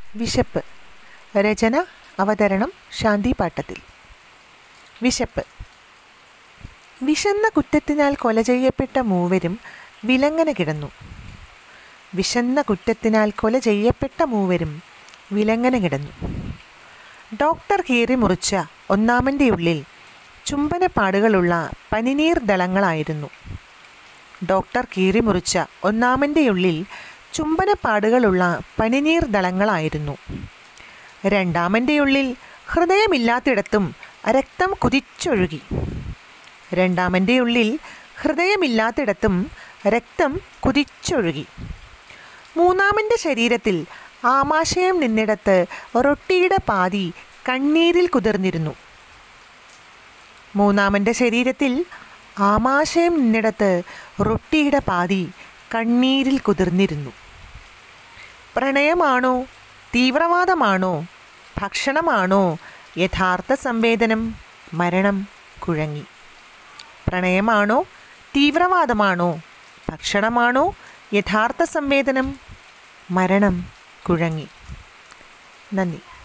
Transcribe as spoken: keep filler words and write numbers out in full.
വിശപ്പ്. രചന അവതരണം ശാന്തി പാട്ടത്തിൽ. വിശപ്പ്. വിശന്ന കുറ്റത്തിനാൽ കൊല ചെയ്യപ്പെട്ട മൂവരും വിലങ്ങനെ കിടന്നു. വിശന്ന കുറ്റത്തിനാൽ കൊല ചെയ്യപ്പെട്ട മൂവരും വിലങ്ങനെ കിടന്നു. ഡോക്ടർ കീറി മുറിച്ച ഒന്നാമൻ്റെ ഉള്ളിൽ ചുംബനപ്പാടുകളുള്ള പനിനീർ ദളങ്ങളായിരുന്നു. ഡോക്ടർ കീറി മുറിച്ച ഒന്നാമൻ്റെ ഉള്ളിൽ ചുംബനപ്പാടുകളുള്ള പനിനീർ ദളങ്ങളായിരുന്നു. രണ്ടാമൻ്റെ ഉള്ളിൽ ഹൃദയമില്ലാത്തിടത്തും രക്തം കുതിച്ചൊഴുകി. രണ്ടാമൻ്റെ ഉള്ളിൽ ഹൃദയമില്ലാത്തിടത്തും രക്തം കുതിച്ചൊഴുകി. മൂന്നാമൻ്റെ ശരീരത്തിൽ ആമാശയം നിന്നിടത്ത് റൊട്ടിയുടെ പാതി കണ്ണീരിൽ കുതിർന്നിരുന്നു. മൂന്നാമൻ്റെ ശരീരത്തിൽ ആമാശയം നിന്നിടത്ത് റൊട്ടിയുടെ പാതി കണ്ണീരിൽ കുതിർന്നിരുന്നു. പ്രണയമാണോ, തീവ്രവാദമാണോ, ഭക്ഷണമാണോ യഥാർത്ഥ സംവേദനം? മരണം കുഴങ്ങി. പ്രണയമാണോ, തീവ്രവാദമാണോ, ഭക്ഷണമാണോ യഥാർത്ഥ സംവേദനം? മരണം കുഴങ്ങി. നന്ദി.